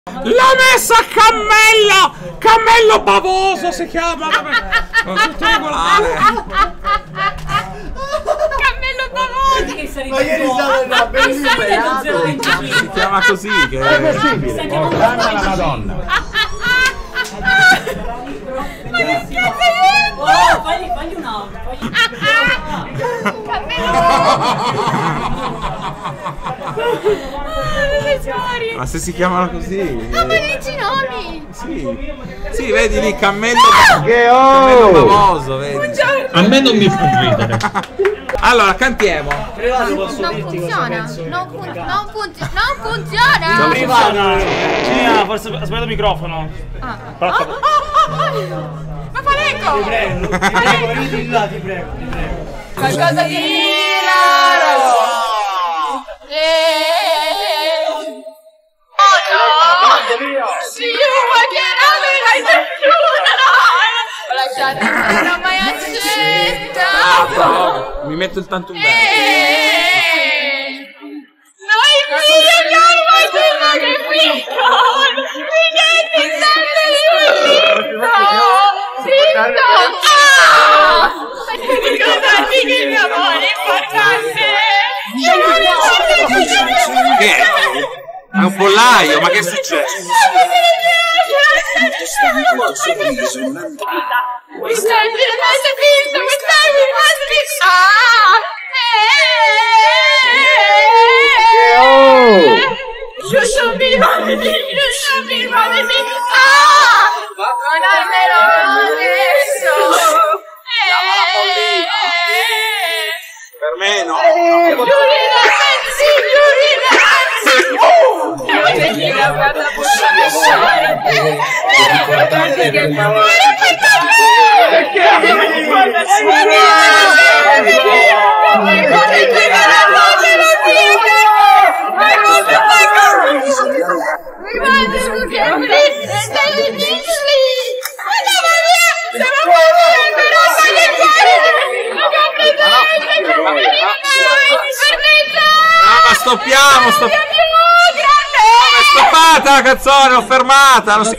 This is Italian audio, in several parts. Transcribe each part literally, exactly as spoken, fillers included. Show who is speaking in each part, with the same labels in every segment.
Speaker 1: L'ha messa a Cammello! Cammello bavoso si chiama! Tutto regolare! Cammello bavoso!
Speaker 2: Ma ieri stava bellissimo!
Speaker 1: Si chiama così che è possibile! Guarda la Madonna!
Speaker 3: Ma che cazzo è? Oh, fagli, fagli un auto!
Speaker 1: Ma se si chiamano così?
Speaker 4: Ma mi dici i nomi!
Speaker 1: Sì, sì, vedi lì Cammello, Cammello bavoso, vedi?
Speaker 5: A me non mi fa ridere.
Speaker 1: Allora, cantiamo.
Speaker 4: Non funziona! Non, fun non, funzi non funziona!
Speaker 2: Privato!
Speaker 6: Gina, forse ha sbagliato il microfono.
Speaker 4: Ah. Oh, oh, oh, oh. Ma fa l'eco!
Speaker 2: Ti prego, ti prego, venite di là, ti prego, ti prego.
Speaker 4: Qualcosa di raro! Oh no! Sì, ma che nome l'hai lasciato, non l'ho mai accettato!
Speaker 1: Mi metto il tanto
Speaker 4: Noi figli abbiamo quello che piccolo! Figlietti sempre zitto! Zitto! Perché ricordarti che il mio amore è importante! Io non ricordo
Speaker 1: che è? È un pollaio, ma che è successo?
Speaker 4: Mi stai rimasto finto, mi stai rimasto finto! Shushu mi mani, shushu mi mani, ah! Non almeno adesso!
Speaker 1: Per me no!
Speaker 4: Giuri ragazzi, giuri ragazzi! Perché la guarda ricordate che il amore perché
Speaker 1: ma stoppiamo, stoppiamo! È stoppata la canzone, l'ho fermata! Non si...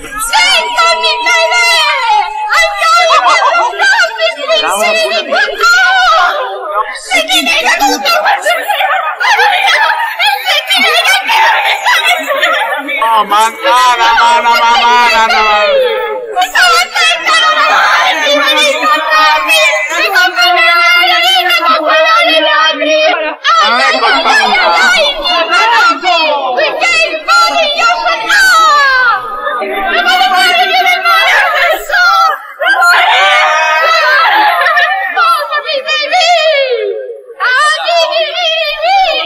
Speaker 1: No, ma no, no, no, no, no, no, non è colpa mia!
Speaker 4: Perché il mare io no! Non vado a vedere il mare adesso! Scusami, baby! Ah, baby, baby,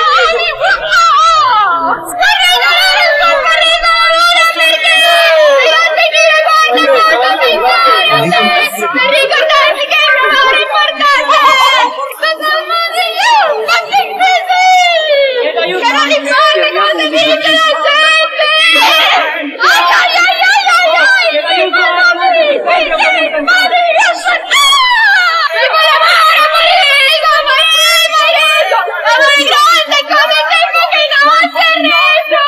Speaker 4: per ricordarti che è un amore importante! Pensavo di io! Ma che così! Che non importa cosa dice la gente! Ai ai ai ai ai ai! Perché ma non riesco a mi vuoi amare, marito, marito, marito! Amore grande come il tempo che non si è reso!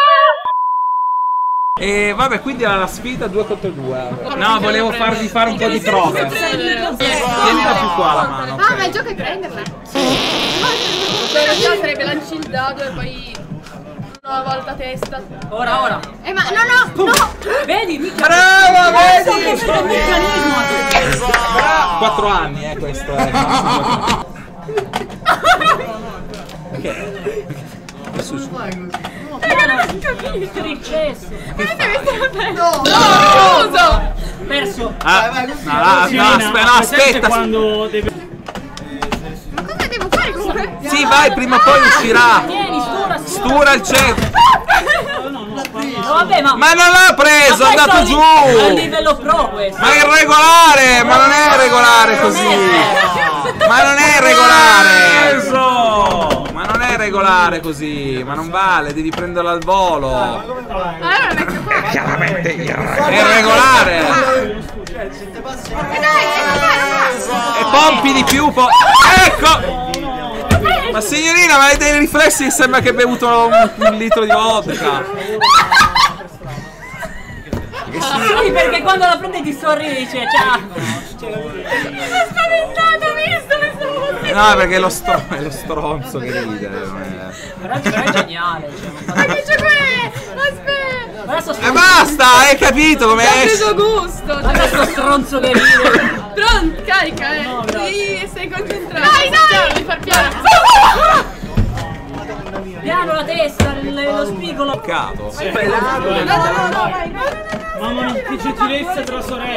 Speaker 1: E vabbè, quindi era la sfida due contro due. No, volevo farvi fare un po' di prove. Tieni da più qua la mano.
Speaker 4: Ah, ma il gioco è prenderla? Però già sarebbe lanci il dado e poi una volta a testa.
Speaker 3: Ora, ora.
Speaker 4: Eh ma no, no, no!
Speaker 3: Vedi, mica.
Speaker 1: Brava, vedi!
Speaker 3: Questo meccanismo.
Speaker 1: Quattro anni, eh, questo è. Che? Che succede?
Speaker 3: Che successo?
Speaker 4: No! No! Scusa!
Speaker 3: Perso.
Speaker 1: Ah, no, no, aspetta, no, aspetta.
Speaker 6: Quando deve...
Speaker 4: Ma cosa devo fare comunque?
Speaker 1: Sì, vai, prima o poi uscirà.
Speaker 3: Tieni, stura,
Speaker 1: Stura il centro.
Speaker 3: No, vabbè, ma...
Speaker 1: Ma non l'ha preso, è andato giù.
Speaker 3: A livello pro questo.
Speaker 1: Ma è irregolare, ma non è regolare così. Ma non è regolare. Ma non è regolare così, ma non vale, devi prenderlo al volo.
Speaker 4: Allora lo metto qua.
Speaker 1: Chiaramente è regolare.
Speaker 4: E dai,
Speaker 1: E pompi di più, po ecco. Ma signorina, ma hai dei riflessi che sembra che hai bevuto un, un litro di vodka.
Speaker 3: perché quando la prende ti sorride e dice ciao.
Speaker 4: Sono spaventato, visto? Pensavo fosse...
Speaker 1: No, perché è lo, stro è lo stronzo che ride. non è-
Speaker 3: Però però è geniale. Cioè,
Speaker 4: Ma che c'è qui? Aspetta!
Speaker 3: guarda sto
Speaker 1: E
Speaker 3: stronzo.
Speaker 1: basta, hai capito come
Speaker 4: Ho
Speaker 1: esce?
Speaker 4: preso gusto!
Speaker 3: Guarda sto stronzo che ride.
Speaker 4: Pronto, carica, eh!
Speaker 3: No, bravo.
Speaker 4: Sì, sei concentrato! Dai, dai! Devi far piano!
Speaker 3: Piano la testa, il- lo spigolo.
Speaker 1: Peccato.
Speaker 3: Mamma mia, che gentilezza tra sorelle.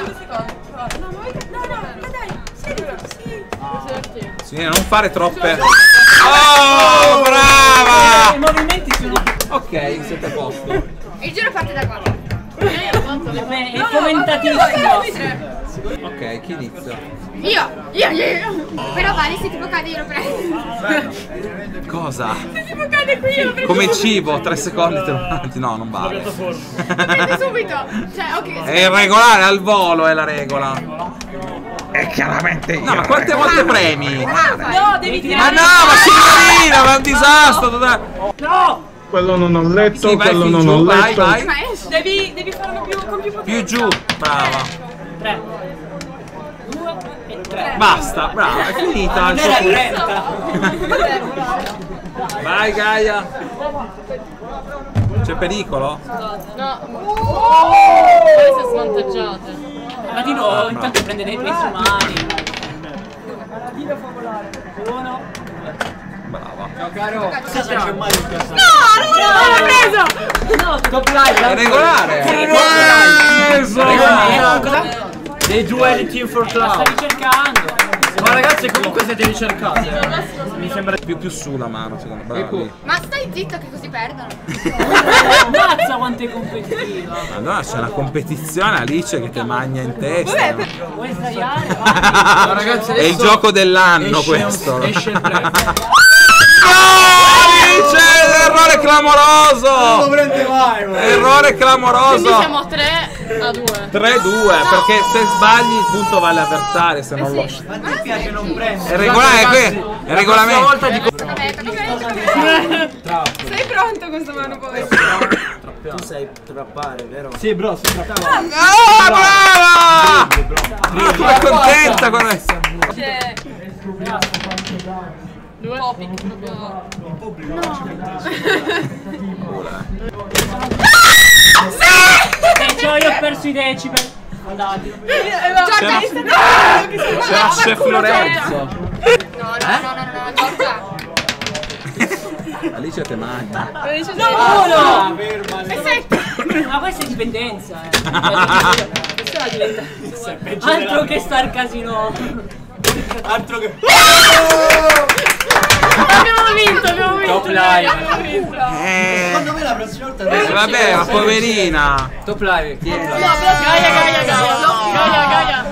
Speaker 1: Sì, non fare troppe. Oh, brava!
Speaker 3: I movimenti sono.
Speaker 1: Ok, siete a posto.
Speaker 4: Il giro parte da qua.
Speaker 3: Beh, è fomentatissimo.
Speaker 1: Ok, chi inizia?
Speaker 4: Io! Io, io! Però vale, se tipo cade io lo prendo.
Speaker 1: Cosa?
Speaker 4: Se tipo cade qui io lo prendo.
Speaker 1: Come cibo, tre secondi te lo prendi. No, non vale.
Speaker 4: Lo prendi subito! Cioè, ok.
Speaker 1: È irregolare, al volo è la regola. È chiaramente io. No, ma quante volte premi?
Speaker 3: No, devi
Speaker 1: Ma
Speaker 3: tirare.
Speaker 1: no, ma signorina, ma è un disastro totale.
Speaker 3: No!
Speaker 5: Quello non ho letto,
Speaker 1: Sì, vai
Speaker 5: quello
Speaker 1: più
Speaker 5: non
Speaker 1: giù,
Speaker 5: ho
Speaker 1: vai,
Speaker 5: letto.
Speaker 1: vai.
Speaker 4: Ma esci. Devi, devi farlo più, con più potenza.
Speaker 1: Più giù, brava.
Speaker 3: tre, due e tre.
Speaker 1: Basta, brava, è finita. il tuo
Speaker 3: trenta.
Speaker 1: turno. Vai Gaia. C'è pericolo?
Speaker 4: No. Poi si è svantaggiata.
Speaker 3: Ma di nuovo, intanto prende dei pesi umani. Uno.
Speaker 1: Brava.
Speaker 2: C'è mai in casa.
Speaker 4: No, non l'ho preso!
Speaker 3: No,
Speaker 2: Top live.
Speaker 1: È regolare.
Speaker 3: Regolare.
Speaker 2: Dei due di Team for
Speaker 3: La stavi
Speaker 2: Cloud.
Speaker 3: cercando.
Speaker 2: Ma ragazzi comunque siete ricercati.
Speaker 1: Mi sembra più, più su la mano, secondo me. Bravi.
Speaker 4: Ma stai zitto che così perdono.
Speaker 3: Ammazza quanto è competitiva.
Speaker 1: Allora c'è una competizione Alice che ti magna in testa.
Speaker 3: Vuoi sdraiare?
Speaker 2: Ma ragazzi
Speaker 1: È il
Speaker 2: adesso
Speaker 1: gioco dell'anno
Speaker 2: esce-
Speaker 1: questo.
Speaker 2: esce il tre.
Speaker 1: Alice, errore clamoroso!
Speaker 2: prende mai.
Speaker 1: Errore
Speaker 4: Quindi
Speaker 1: clamoroso!
Speaker 4: siamo a tre a due.
Speaker 1: tre due, perché se sbagli il punto vale avversario, se non lo...
Speaker 2: Ma a te piace non prendere.
Speaker 1: È regolare, è qui, è regolamento.
Speaker 2: Volta di
Speaker 4: Vabbè, tocca a me. Sei pronto con sta mano, povero?
Speaker 2: Tu sai trappare, vero? Sì, bro, si trappare.
Speaker 1: Ah, brava! Ma come è contenta quando è...
Speaker 4: C'è due topic proprio.
Speaker 3: Eh, cioè io ho perso i decibel. Andati.
Speaker 4: Giorgia,
Speaker 1: C'era Chef Lorenzo.
Speaker 4: No, no, no, no, no, Giorgia.
Speaker 1: Alice te magna.
Speaker 3: Uno!
Speaker 4: E sei.
Speaker 3: Ma questa è dipendenza, eh. Questa è la dipendenza. Altro che star casino.
Speaker 2: Altro che.
Speaker 4: Abbiamo vinto, abbiamo vinto.
Speaker 2: Top live.
Speaker 4: Abbiamo vinto.
Speaker 1: Eh,
Speaker 2: Secondo me la prossima volta
Speaker 1: vabbè, ma poverina.
Speaker 2: Top live. Top live.
Speaker 4: No, Gaia, Gaia, Gaia. Gaia, Gaia.